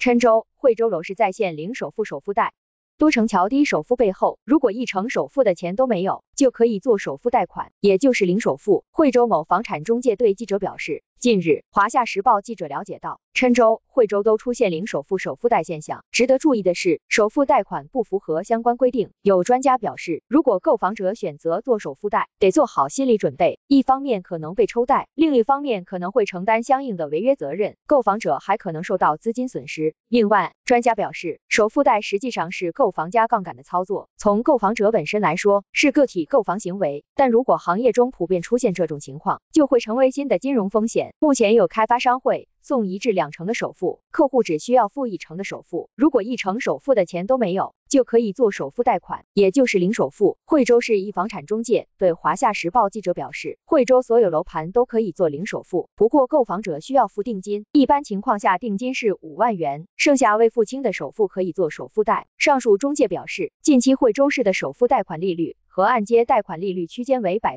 郴州、惠州楼市在线零首付首付贷。多成桥低首付背后，如果一成首付的钱都没有，就可以做首付贷款，也就是零首付。惠州某房产中介对记者表示，近日，华夏时报记者了解到，郴州、惠州都出现零首付首付贷现象。值得注意的是，首付贷款不符合相关规定。有专家表示，如果购房者选择做首付贷，得做好心理准备，一方面可能被抽贷，另一方面可能会承担相应的违约责任，购房者还可能受到资金损失。另外，专家表示，首付贷实际上是购房加杠杆的操作，从购房者本身来说，是个体购房行为，但如果行业中普遍出现这种情况，就会成为新的金融风险。目前有开发商会送1至2成的首付，客户只需要付1成的首付，如果1成首付的钱都没有，就可以做首付贷款，也就是零首付。惠州市一房产中介对华夏时报记者表示，惠州所有楼盘都可以做零首付，不过购房者需要付定金，一般情况下定金是5万元，剩下未付清的首付可以做首付贷。上述中介表示，近期惠州市的首付贷款利率和按揭贷款利率区间为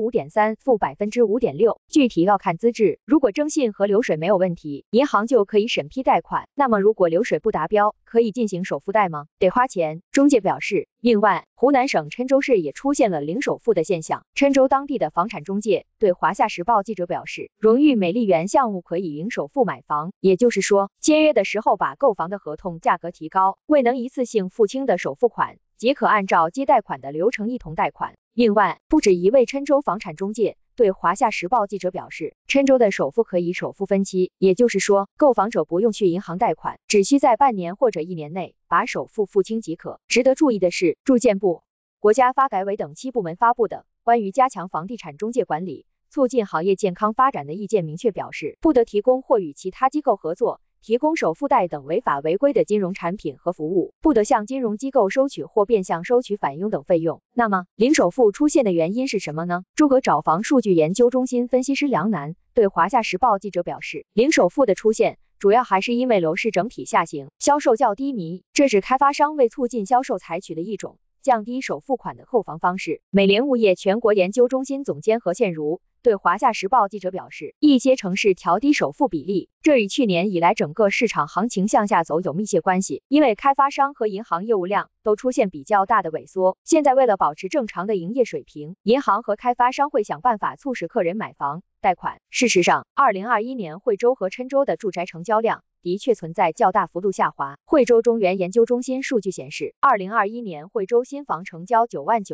5.3%、-5.6%， 具体要看资质，如果征信和流水没有问题，银行就可以审批贷款。那么如果流水不达标，可以进行首付贷吗？得花钱。中介表示，另外，湖南省郴州市也出现了零首付的现象。郴州当地的房产中介对华夏时报记者表示，荣誉美丽园项目可以零首付买房，也就是说，签约的时候把购房的合同价格提高，未能一次性付清的首付款，即可按照接贷款的流程一同贷款。另外，不止一位郴州房产中介对华夏时报记者表示，郴州的首付可以首付分期，也就是说，购房者不用去银行贷款，只需在半年或者1年内把首付付清即可。值得注意的是，住建部、国家发改委等7部门发布的关于加强房地产中介管理、促进行业健康发展的意见明确表示，不得提供或与其他机构合作提供首付贷等违法违规的金融产品和服务，不得向金融机构收取或变相收取返佣等费用。那么，零首付出现的原因是什么呢？诸葛找房数据研究中心分析师梁楠对华夏时报记者表示，零首付的出现主要还是因为楼市整体下行，销售较低迷，这是开发商为促进销售采取的一种降低首付款的购房方式。美联物业全国研究中心总监何宪如对华夏时报记者表示，一些城市调低首付比例，这与去年以来整个市场行情向下走有密切关系，因为开发商和银行业务量都出现比较大的萎缩。现在为了保持正常的营业水平，银行和开发商会想办法促使客人买房贷款。事实上，2021年惠州和郴州的住宅成交量的确存在较大幅度下滑。惠州中原研究中心数据显示，2021年惠州新房成交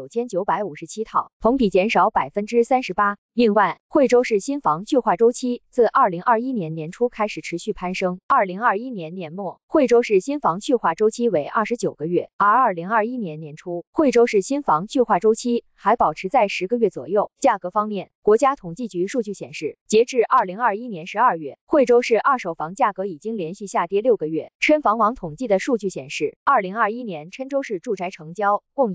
99957套，同比减少 38%。另外，惠州市新房去化周期自2021年年初开始持续攀升，2021年年末，惠州市新房去化周期为29个月，而2021年年初，惠州市新房去化周期还保持在10个月左右。价格方面，国家统计局数据显示，截至2021年12月，惠州市二手房价格已经连续下跌6个月。郴房网统计的数据显示，2021年郴州市住宅成交共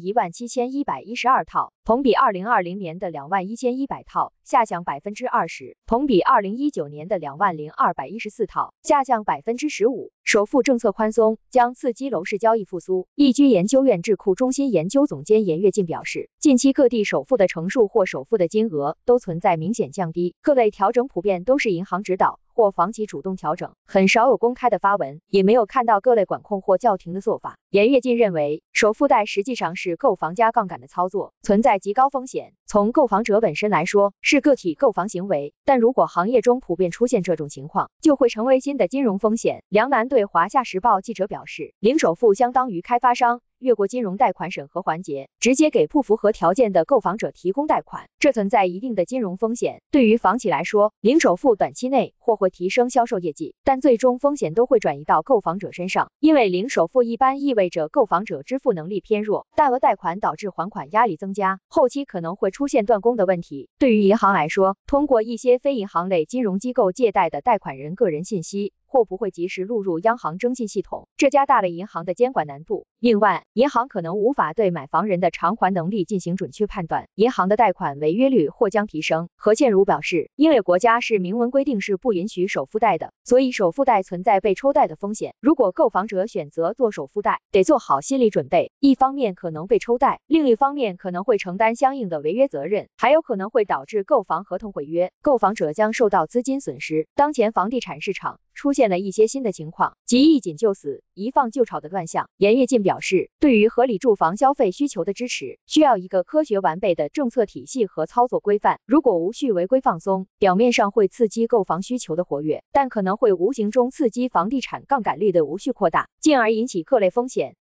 17112套，同比2020年的21100套下降 20%， 同比2019年的20214套下降 15%。首付政策宽松将刺激楼市交易复苏。易居研究院智库中心研究总监严跃进表示，近期各地首付的成数或首付的金额都存在明显降低，各类调整普遍都是银行指导或房企主动调整，很少有公开的发文，也没有看到各类管控或叫停的做法。严跃进认为，首付贷实际上是购房加杠杆的操作，存在极高风险。从购房者本身来说，是个体购房行为，但如果行业中普遍出现这种情况，就会成为新的金融风险。梁楠对华夏时报记者表示，零首付相当于开发商越过金融贷款审核环节，直接给不符合条件的购房者提供贷款，这存在一定的金融风险。对于房企来说，零首付短期内或会提升销售业绩，但最终风险都会转移到购房者身上，因为零首付一般意味着购房者支付能力偏弱，大额贷款导致还款压力增加，后期可能会出现断供的问题。对于银行来说，通过一些非银行类金融机构借贷的贷款人个人信息或不会及时录入央行征信系统，这加大了银行的监管难度。另外，银行可能无法对买房人的偿还能力进行准确判断，银行的贷款违约率或将提升。何倩如表示，因为国家是明文规定是不允许首付贷的，所以首付贷存在被抽贷的风险。如果购房者选择做首付贷，得做好心理准备，一方面可能被抽贷，另一方面可能会承担相应的违约责任，还有可能会导致购房合同毁约，购房者将受到资金损失。当前房地产市场出现现了一些新的情况，即一紧就死、一放就炒的乱象。严跃进表示，对于合理住房消费需求的支持，需要一个科学完备的政策体系和操作规范。如果无序违规放松，表面上会刺激购房需求的活跃，但可能会无形中刺激房地产杠杆率的无序扩大，进而引起各类风险。